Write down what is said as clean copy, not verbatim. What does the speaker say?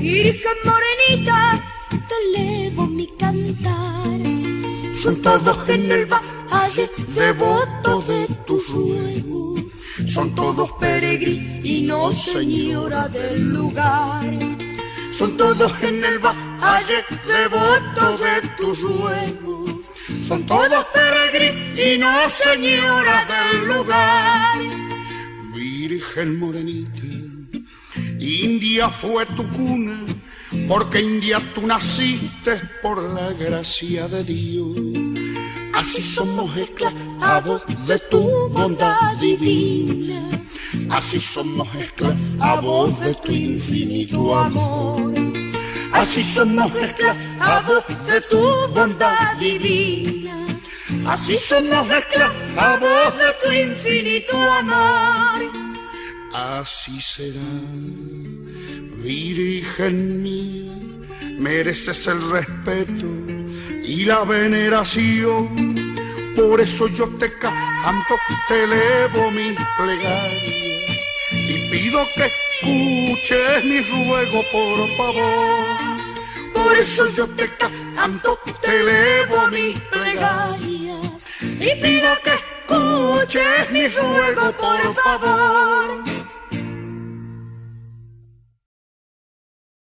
Virgen morenita, te elevo mi cantar. Son todos en el valle devotos de tus ruegos, son todos peregrinos, señora del lugar. Son todos en el valle devotos de tus ruegos, son todos peregrinos, señora del lugar. Virgen morenita, India fue tu cuna, porque India tú naciste por la gracia de Dios. Así somos esclavos de tu bondad divina, así somos esclavos de tu infinito amor. Así somos esclavos de tu bondad divina, así somos esclavos de tu infinito amor. Así será, Virgen mía, mereces el respeto y la veneración. Por eso yo te canto, te elevo mis plegarias y pido que escuches mi ruego, por favor. Por eso yo te canto, te elevo mis plegarias y pido que escuches mi ruego, por favor.